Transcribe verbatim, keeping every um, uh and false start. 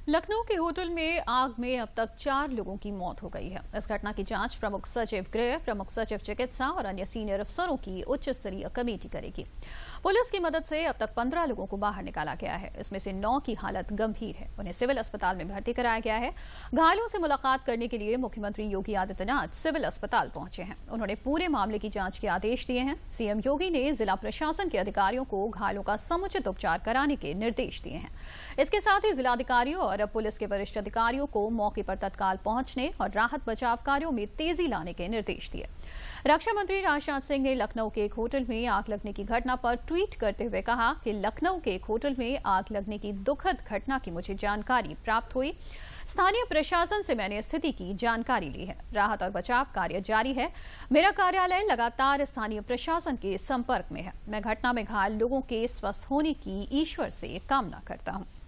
लखनऊ के होटल में आग में अब तक चार लोगों की मौत हो गई है। इस घटना की जांच प्रमुख सचिव गृह, प्रमुख सचिव चिकित्सा और अन्य सीनियर अफसरों की उच्च स्तरीय कमेटी करेगी। पुलिस की मदद से अब तक पंद्रह लोगों को बाहर निकाला गया है। इसमें से नौ की हालत गंभीर है। उन्हें सिविल अस्पताल में भर्ती कराया गया है। घायलों से मुलाकात करने के लिए मुख्यमंत्री योगी आदित्यनाथ सिविल अस्पताल पहुंचे हैं। उन्होंने पूरे मामले की जांच के आदेश दिए हैं। सीएम योगी ने जिला प्रशासन के अधिकारियों को घायलों का समुचित उपचार कराने के निर्देश दिए हैं। इसके साथ ही जिलाधिकारियों और पुलिस के वरिष्ठ अधिकारियों को मौके पर तत्काल पहुंचने और राहत बचाव कार्यों में तेजी लाने के निर्देश दिए। रक्षा मंत्री राजनाथ सिंह ने लखनऊ के एक होटल में आग लगने की घटना पर ट्वीट करते हुए कहा कि लखनऊ के एक होटल में आग लगने की दुखद घटना की मुझे जानकारी प्राप्त हुई। स्थानीय प्रशासन से मैंने स्थिति की जानकारी ली है। राहत और बचाव कार्य जारी है। मेरा कार्यालय लगातार स्थानीय प्रशासन के संपर्क में है। मैं घटना में घायल लोगों के स्वस्थ होने की ईश्वर से कामना करता हूं।